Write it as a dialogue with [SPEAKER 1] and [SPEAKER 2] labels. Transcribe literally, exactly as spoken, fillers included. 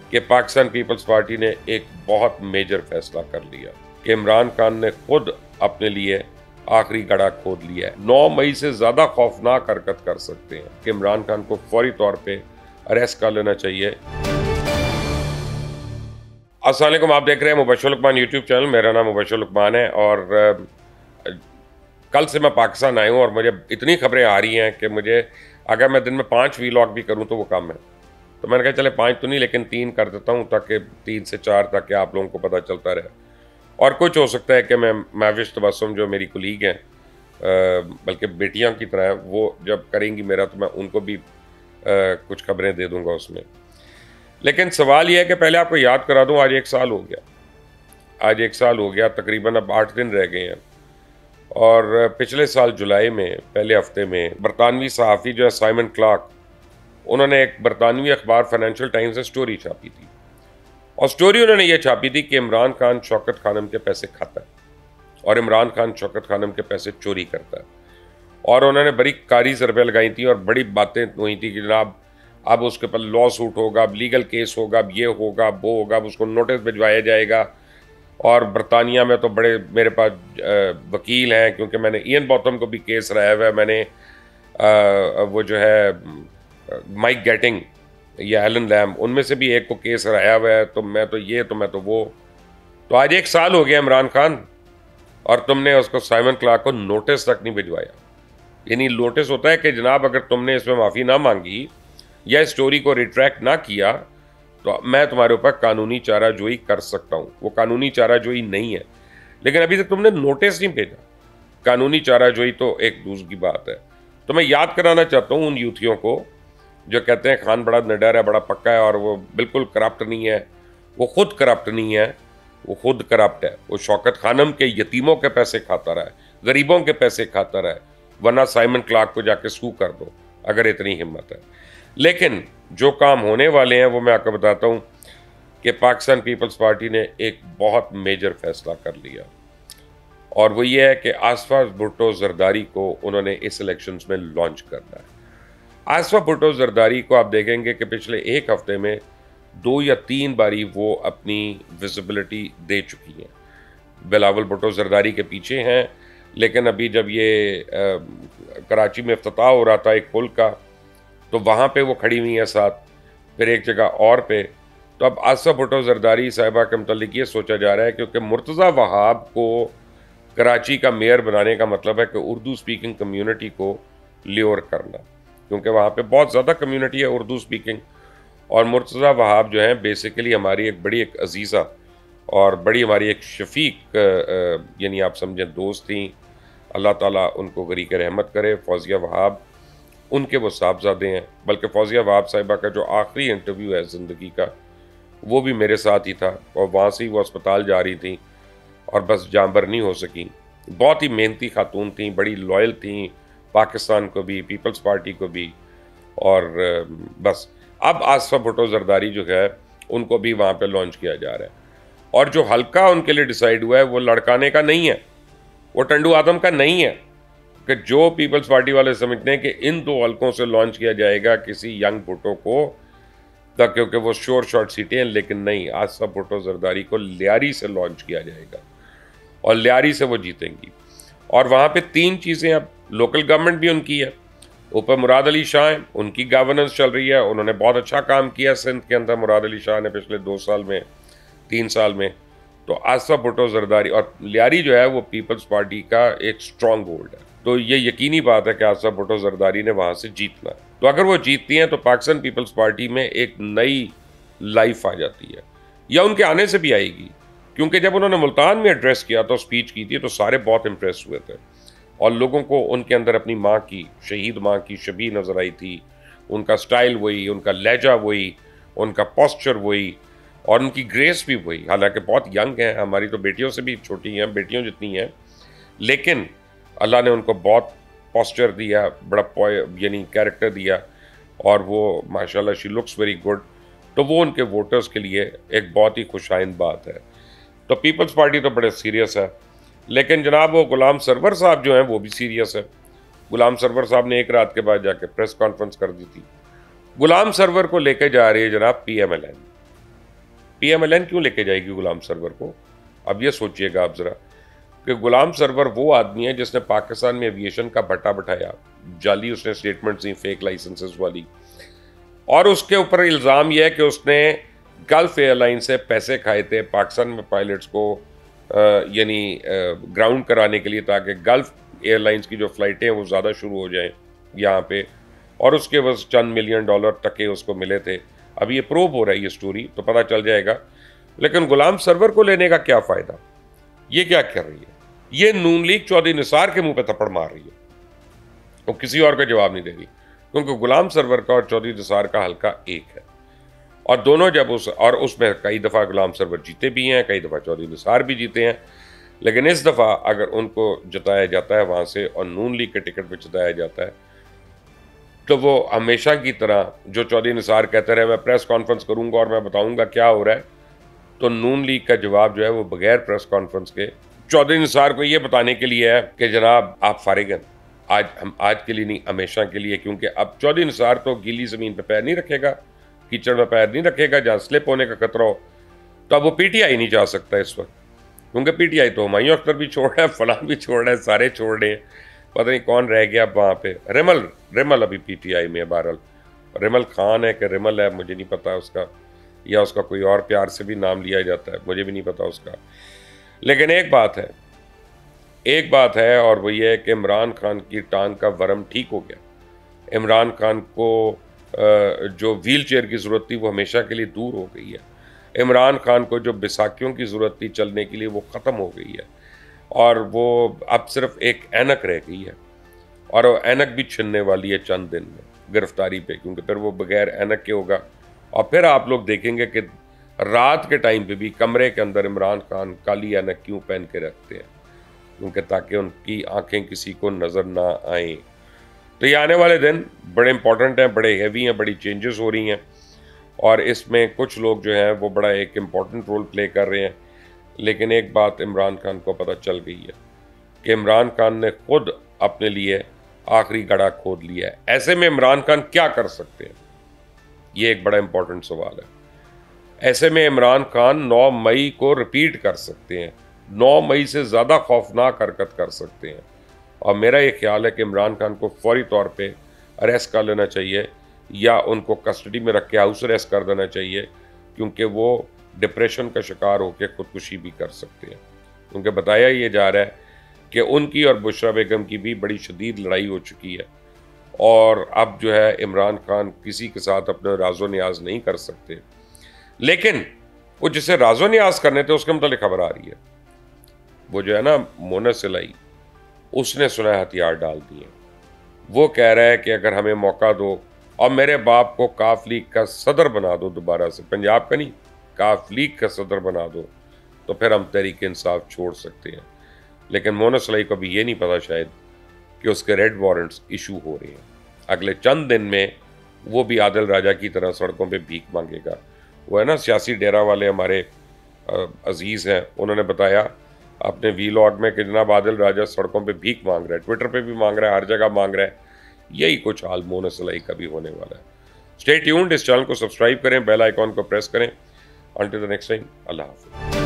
[SPEAKER 1] कि Pakistan peoples party ने एक बहुत मेजर फैसला कर लिया कि इमरान खान ने खुद अपने लिए आखिरी गड़ा खोद लिया है। नौ मई से ज़्यादा खौफनाक हरकत कर सकते हैं कि इमरान खान को फौरी तौर पे अरेस्ट कर लेना चाहिए। अस्सलाम वालेकुम, आप देख रहे हैं मुबश्शिर लुकमान यूट्यूब चैनल। मेरा नाम मुबश्शिर लुकमान है और कल से मैं पाकिस्तान आया हूँ और मुझे इतनी खबरें आ रही हैं कि मुझे अगर मैं दिन में पाँच वीलॉग भी करूँ तो वो कम है। तो मैंने कहा चले पाँच तो नहीं लेकिन तीन कर देता हूँ ताकि तीन से चार ताकि आप लोगों को पता चलता रहे। और कुछ हो सकता है कि मैं महविश तबस्सुम जो मेरी कुलीग हैं, बल्कि बेटियां की तरह, वो जब करेंगी मेरा तो मैं उनको भी आ, कुछ खबरें दे दूंगा उसमें। लेकिन सवाल यह है कि पहले आपको याद करा दूं, आज एक साल हो गया आज एक साल हो गया तकरीबन अब आठ दिन रह गए हैं। और पिछले साल जुलाई में पहले हफ्ते में बरतानवी सहाफ़ी जो है साइमन क्लार्क, उन्होंने एक बरतानवी अखबार फाइनेंशियल टाइम्स से स्टोरी छापी थी। और स्टोरी उन्होंने ये छापी थी कि इमरान खान शौकत खानम के पैसे खाता है और इमरान खान शौकत खानम के पैसे चोरी करता है। और उन्होंने बड़ी कारी ज़रबें लगाई थी और बड़ी बातें हुई थी कि जनाब अब उसके ऊपर लॉ सूट होगा, अब लीगल केस होगा, अब ये होगा, अब वो होगा, अब उसको नोटिस भिजवाया जाएगा। और बरतानिया में तो बड़े मेरे पास वकील हैं क्योंकि मैंने इयन बॉथम को भी केस रहा हुआ है। मैंने आ, वो जो है माइक गेटिंग या एलन लैम, उनमें से भी एक को केस कराया हुआ है। तो मैं तो ये तो मैं तो वो। तो आज एक साल हो गया इमरान खान और तुमने उसको साइमन क्लार्क को नोटिस तक नहीं भिजवाया। यानी नोटिस होता है कि जनाब अगर तुमने इसमें माफ़ी ना मांगी या स्टोरी को रिट्रैक्ट ना किया तो मैं तुम्हारे ऊपर कानूनी चाराजोई कर सकता हूँ। वो कानूनी चाराजोई नहीं है, लेकिन अभी तक तुमने नोटिस नहीं भेजा। कानूनी चाराजोई तो एक दूसरी बात है। तो मैं याद कराना चाहता हूँ उन यूथियों को जो कहते हैं खान बड़ा निडर है, बड़ा पक्का है और वो बिल्कुल करप्ट नहीं है। वो खुद करप्ट नहीं है, वो खुद करप्ट है। वो शौकत खानम के यतीमों के पैसे खाता रहा है, गरीबों के पैसे खाता रहा है, वरना साइमन क्लार्क को जाके सू कर दो अगर इतनी हिम्मत है। लेकिन जो काम होने वाले हैं वो मैं आपको बताता हूँ कि पाकिस्तान पीपल्स पार्टी ने एक बहुत मेजर फैसला कर लिया और वो ये है कि आसफा भुट्टो जरदारी को उन्होंने इस इलेक्शंस में लॉन्च करना है। आसफा भुट्टो जरदारी को आप देखेंगे कि पिछले एक हफ्ते में दो या तीन बारी वो अपनी विजिबिलिटी दे चुकी हैं। बिलावल भुट्टो जरदारी के पीछे हैं, लेकिन अभी जब ये आ, कराची में इफ्तिताह हो रहा था एक पुल का, तो वहाँ पे वो खड़ी हुई हैं साथ, फिर एक जगह और पे। तो अब आसफा भुट्टो जरदारी साहिबा के मुतालिक ये सोचा जा रहा है क्योंकि मुर्तज़ा वहाब को कराची का मेयर बनाने का मतलब है कि उर्दू स्पीकिंग कम्युनिटी को ल्योर करना, क्योंकि वहाँ पे बहुत ज़्यादा कम्युनिटी है उर्दू स्पीकिंग। और मुर्तज़ा वहाब जो हैं बेसिकली हमारी एक बड़ी एक अजीज़ा और बड़ी हमारी एक शफीक यानी आप समझें दोस्त थी। अल्लाह ताला उनको गरीक रहमत करे। फौजिया वहाब उनके वो साहबजादे हैं, बल्कि फौजिया वहाब साहिबा का जो आखिरी इंटरव्यू है ज़िंदगी का वो भी मेरे साथ ही था और वहाँ से ही वो अस्पताल जा रही थी और बस जानबर नहीं हो सकी। बहुत ही मेहनती खातून थी, बड़ी लॉयल थी पाकिस्तान को भी, पीपल्स पार्टी को भी। और बस अब आसफा भुट्टो जरदारी जो है उनको भी वहाँ पे लॉन्च किया जा रहा है। और जो हल्का उनके लिए डिसाइड हुआ है वो लड़काने का नहीं है, वो टंडू आदम का नहीं है कि जो पीपल्स पार्टी वाले समझते हैं कि इन दो हल्कों से लॉन्च किया जाएगा किसी यंग भुट्टो को, क्योंकि वो शोर शॉर्ट सीटें हैं। लेकिन नहीं, आसफा भुट्टो जरदारी को लियारी से लॉन्च किया जाएगा और लियारी से वो जीतेंगी। और वहाँ पे तीन चीज़ें, अब लोकल गवर्नमेंट भी उनकी है, ऊपर मुराद अली शाह हैं, उनकी गवर्नेंस चल रही है। उन्होंने बहुत अच्छा काम किया सिंध के अंदर, मुराद अली शाह ने पिछले दो साल में तीन साल में। तो आसफा भुट्टो जरदारी और लियारी जो है वो पीपल्स पार्टी का एक स्ट्रॉन्ग होल्ड है। तो ये यकीनी बात है कि आसफा भुट्टो जरदारी ने वहाँ से जीतना है। तो अगर वो जीतती हैं तो पाकिस्तान पीपल्स पार्टी में एक नई लाइफ आ जाती है, या उनके आने से भी आएगी। क्योंकि जब उन्होंने मुल्तान में एड्रेस किया था, स्पीच की थी, तो सारे बहुत इम्प्रेस हुए थे और लोगों को उनके अंदर अपनी माँ की, शहीद माँ की शबीह नज़र आई थी। उनका स्टाइल वही, उनका लहजा वही, उनका पोस्चर वही और उनकी ग्रेस भी वही। हालांकि बहुत यंग हैं, हमारी तो बेटियों से भी छोटी हैं, बेटियों जितनी हैं, लेकिन अल्लाह ने उनको बहुत पोस्चर दिया, बड़ा यानी कैरेक्टर दिया और वो माशाल्लाह शी लुक्स वेरी गुड। तो वो उनके वोटर्स के लिए एक बहुत ही खुशाइंद बात है। तो पीपल्स पार्टी तो बड़े सीरियस है, लेकिन जनाब वो गुलाम सरवर साहब जो हैं वो भी सीरियस है। गुलाम सरवर साहब ने एक रात के बाद जाके प्रेस कॉन्फ्रेंस कर दी थी। गुलाम सरवर को लेके जा रही है जनाब P M L N. PMLN क्यों लेके जाएगी गुलाम सरवर को? अब ये सोचिएगा आप ज़रा कि गुलाम सरवर वो आदमी है जिसने पाकिस्तान में एविएशन का भट्टा बैठाया, जाली उसने स्टेटमेंट्स दी फेक लाइसेंसेस वाली, और उसके ऊपर इल्ज़ाम यह है कि उसने गल्फ एयरलाइन से पैसे खाए थे पाकिस्तान में पायलट्स को यानी ग्राउंड कराने के लिए, ताकि गल्फ एयरलाइंस की जो फ़्लाइटें हैं वो ज़्यादा शुरू हो जाएं यहाँ पे, और उसके बस चंद मिलियन डॉलर टके उसको मिले थे। अभी ये प्रूव हो रहा है ये स्टोरी, तो पता चल जाएगा। लेकिन गुलाम सरवर को लेने का क्या फ़ायदा? ये क्या कर रही है? ये नून लीग चौधरी निसार के मुंह पे थप्पड़ मार रही है, वो किसी और का जवाब नहीं दे रही, क्योंकि गुलाम सरवर का और चौधरी निसार का हल्का एक है, और दोनों जब उस और उसमें कई दफ़ा गुलाम सरवर जीते भी हैं, कई दफ़ा चौधरी निसार भी जीते हैं। लेकिन इस दफ़ा अगर उनको जताया जाता है वहाँ से और नून लीग के टिकट पर जताया जाता है, तो वो हमेशा की तरह जो चौधरी निसार कहते रहे मैं प्रेस कॉन्फ्रेंस करूंगा और मैं बताऊंगा क्या हो रहा है, तो नून लीग का जवाब जो है वो बगैर प्रेस कॉन्फ्रेंस के चौधरी निसार को ये बताने के लिए है कि जनाब आप फारिग हैं, आज हम आज के लिए नहीं हमेशा के लिए, क्योंकि अब चौधरी निसार तो गीली ज़मीन पर पैर नहीं रखेगा, कीचड़ में पैर नहीं रखेगा जहाँ स्लिप होने का खतरा हो। तो अब वो पीटीआई नहीं जा सकता इस वक्त, क्योंकि पीटीआई तो हुमायूं अख्तर भी छोड़ रहा है, फलां भी छोड़ रहा है, सारे छोड़ रहे हैं, पता नहीं कौन रह गया अब वहाँ पे। रिमल रिमल अभी पीटीआई में है, बहरहाल रिमल खान है कि रिमल है मुझे नहीं पता उसका, या उसका कोई और प्यार से भी नाम लिया जाता है, मुझे भी नहीं पता उसका। लेकिन एक बात है एक बात है और वो ये है कि इमरान खान की टांग का वरम ठीक हो गया। इमरान खान को जो व्हील चेयर की ज़रूरत थी वो हमेशा के लिए दूर हो गई है। इमरान खान को जो बैसाखियों की ज़रूरत थी चलने के लिए वो ख़त्म हो गई है, और वो अब सिर्फ एक ऐनक रह गई है, और वो ऐनक भी छिनने वाली है चंद दिन में गिरफ्तारी पे, क्योंकि फिर वो बगैर ऐनक के होगा। और फिर आप लोग देखेंगे कि रात के टाइम पे भी कमरे के अंदर इमरान खान काली ऐनक क्यों पहन के रखते हैं, क्योंकि ताकि उनकी आंखें किसी को नज़र ना आएँ। तो ये आने वाले दिन बड़े इंपॉर्टेंट हैं, बड़े हैवी हैं, बड़ी चेंजेस हो रही हैं, और इसमें कुछ लोग जो हैं वो बड़ा एक इम्पॉर्टेंट रोल प्ले कर रहे हैं। लेकिन एक बात इमरान खान को पता चल गई है कि इमरान खान ने खुद अपने लिए आखिरी गड्ढा खोद लिया है। ऐसे में इमरान खान क्या कर सकते हैं, ये एक बड़ा इंपॉर्टेंट सवाल है। ऐसे में इमरान खान नौ मई को रिपीट कर सकते हैं, नौ मई से ज़्यादा खौफनाक हरकत कर सकते हैं, और मेरा ये ख्याल है कि इमरान खान को फौरी तौर पे अरेस्ट कर लेना चाहिए, या उनको कस्टडी में रख के हाउस अरेस्ट कर देना चाहिए, क्योंकि वो डिप्रेशन का शिकार होकर ख़ुदकुशी भी कर सकते हैं। क्योंकि बताया ये जा रहा है कि उनकी और बुशरा बेगम की भी बड़ी शदीद लड़ाई हो चुकी है, और अब जो है इमरान खान किसी के साथ अपने राजो न्याज नहीं कर सकते। लेकिन वो जिसे राजो न्याज करने थे उसके मतलब खबर आ रही है, वो जो है ना मोना सिलाई, उसने सुना हथियार डाल दिए। वो कह रहा है कि अगर हमें मौका दो और मेरे बाप को काफ लीग का सदर बना दो, दोबारा से पंजाब का नहीं काफ लीग का सदर बना दो, तो फिर हम तहरीक इंसाफ छोड़ सकते हैं। लेकिन मोना सलाई को भी ये नहीं पता शायद कि उसके रेड वारंट्स इशू हो रहे हैं। अगले चंद दिन में वो भी आदिल राजा की तरह सड़कों पे भीख मांगेगा। वो है ना सियासी डेरा वाले हमारे अजीज़ हैं, उन्होंने बताया अपने वीलॉग में कि जनाब आदिल राजा सड़कों पे भीख मांग रहा है, ट्विटर पे भी मांग रहा है, हर जगह मांग रहा है। यही कुछ हाल मोना सलाई का भी होने वाला है। स्टे ट्यून्ड, इस चैनल को सब्सक्राइब करें, बेल आइकॉन को प्रेस करें। Until the next time, Allah Hafiz.